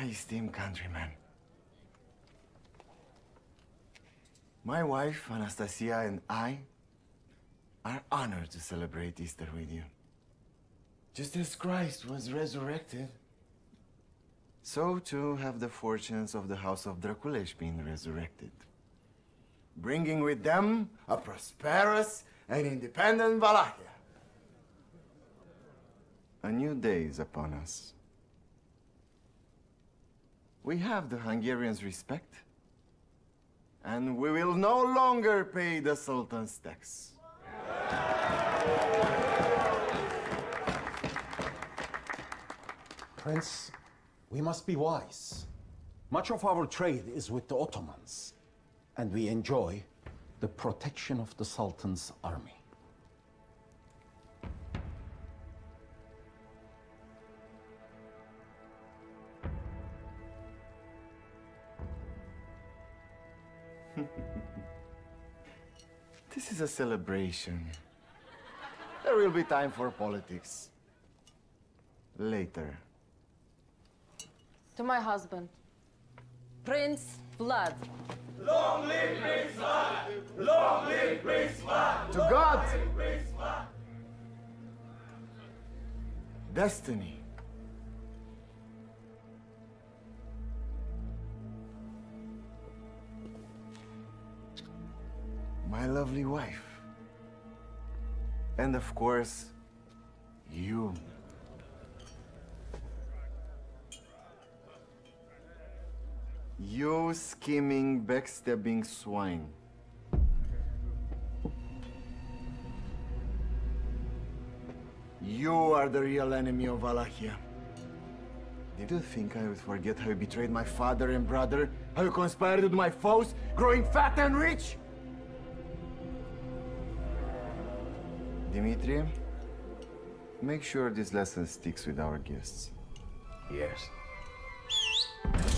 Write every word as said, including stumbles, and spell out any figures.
esteemed countrymen. My wife, Anastasia, and I are honored to celebrate Easter with you. Just as Christ was resurrected, so too have the fortunes of the House of Draculas been resurrected, bringing with them a prosperous and independent Wallachia. A new day is upon us. We have the Hungarians' respect, and we will no longer pay the Sultan's tax. Prince, we must be wise. Much of our trade is with the Ottomans, and we enjoy the protection of the Sultan's army. This is a celebration. There will be time for politics. Later. To my husband, Prince Vlad. Long live Prince Vlad! Long live Prince Vlad! To God! Destiny. My lovely wife. And of course, you. You scheming, backstabbing swine. You are the real enemy of Wallachia. Did you think I would forget how you betrayed my father and brother? How you conspired with my foes, growing fat and rich? Dimitri, make sure this lesson sticks with our guests. Yes.